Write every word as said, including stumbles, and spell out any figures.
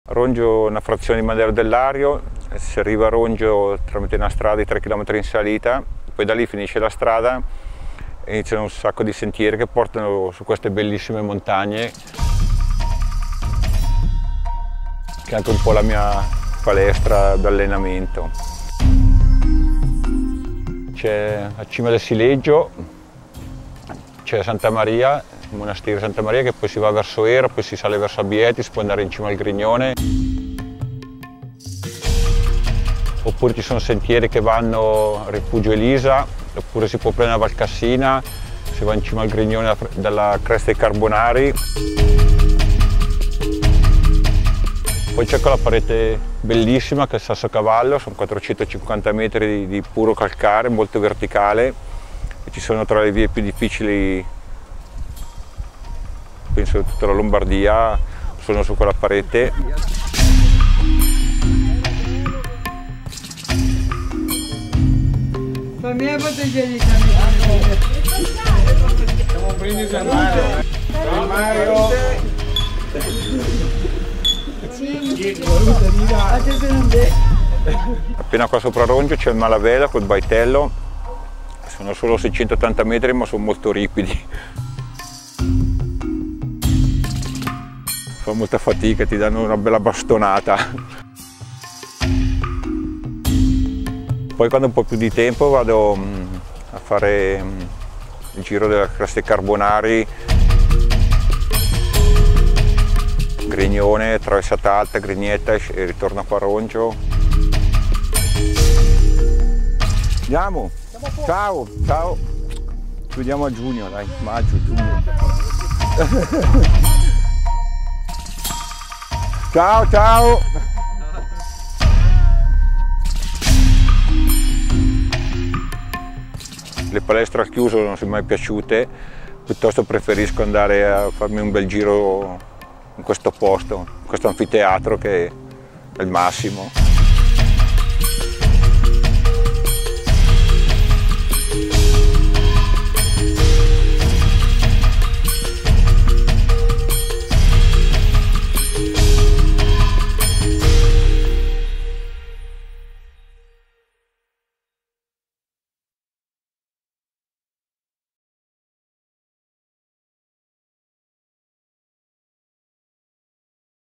Rongio è una frazione di Mandelo del Lario, si arriva a Rongio tramite una strada di tre chilometri in salita, poi da lì finisce la strada e iniziano un sacco di sentieri che portano su queste bellissime montagne, che è anche un po' la mia palestra d'allenamento. C'è a cima del Sileggio, c'è Santa Maria, il monastero di Santa Maria, che poi si va verso Era, poi si sale verso Abieti, si può andare in cima al Grignone. Oppure ci sono sentieri che vanno a Rifugio Elisa, oppure si può prendere la Valcassina, si va in cima al Grignone dalla Cresta dei Carbonari. Poi c'è quella parete bellissima che è il Sassocavallo, sono quattrocentocinquanta metri di, di puro calcare, molto verticale, e ci sono tra le vie più difficili, penso di tutta la Lombardia, sono su quella parete. Per me è bottiglia di cannone. Siamo un brindisi a Mario. Ciao Mario. Appena qua sopra Rongio c'è il Malavella col Baitello, sono solo seicentottanta metri ma sono molto ripidi. Fa molta fatica, ti danno una bella bastonata. Poi quando ho un po' più di tempo vado a fare il giro della Cresta dei Carbonari, Grignone, Traversata Alta, Grignetta e ritorno qua a Rongio. Andiamo! Ciao, ciao! Ci vediamo a giugno, dai, maggio, giugno. Ciao, ciao! Le palestre al chiuso non sono mai piaciute, piuttosto preferisco andare a farmi un bel giro in questo posto, in questo anfiteatro che è il massimo.